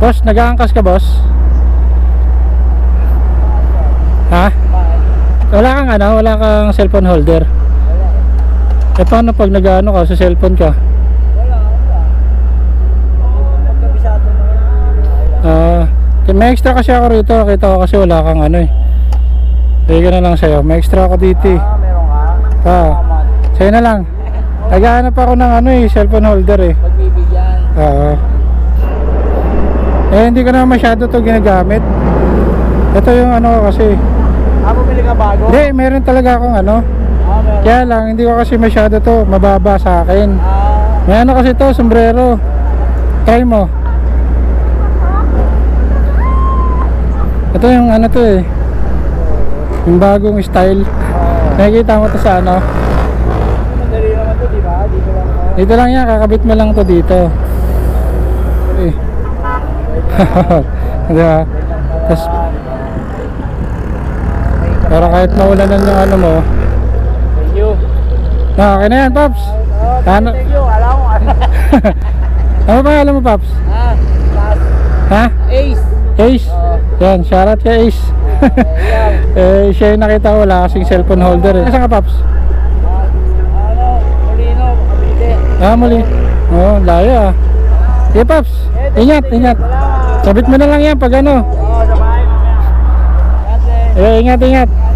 Boss, nag-aangkas ka, boss? Ha? Wala kang ano? Wala kang cellphone holder? Eh paano pag nag-ano ka sa cellphone ka? May extra kasi ako rito. Kita ko kasi wala kang ano eh. Bigyan na lang sa'yo. May extra ako dito eh. Meron ka? Sa'yo na lang. Naghahanap ako ng ano eh, cellphone holder eh. Pagbibigyan. Eh hindi ko na masyado to ginagamit. Ito yung ano kasi. Bumili ka bago? Hindi, meron talaga akong ano. Meron. Kaya lang, hindi ko kasi masyado to mababa sa akin. May ano kasi to, sombrero. Try mo. Ito yung ano to eh, yung bagong style. Nakikita mo to sa ano. Madali naman to, di ba? Dito lang ako. Dito lang yan, kakabit mo lang to dito. Eh. Diba? Tapos para kahit maulanan yung ano mo. Thank you. Okay na yan, Pops. Ano? Thank you. Alam mo. Ano ba alam mo, Pops? Ha? Ace. Ace? Yan, shoutout kay Ace. Eh, siya yung nakita ko, wala kasing cellphone holder eh. Nasaan ka, Pops? Molino, Cavite. Muli. Oh, layo ah. Okay, Pops. Ingat, ingat. Sabit mo na lang yan pag ano. Sa bahay. Ingat, ingat.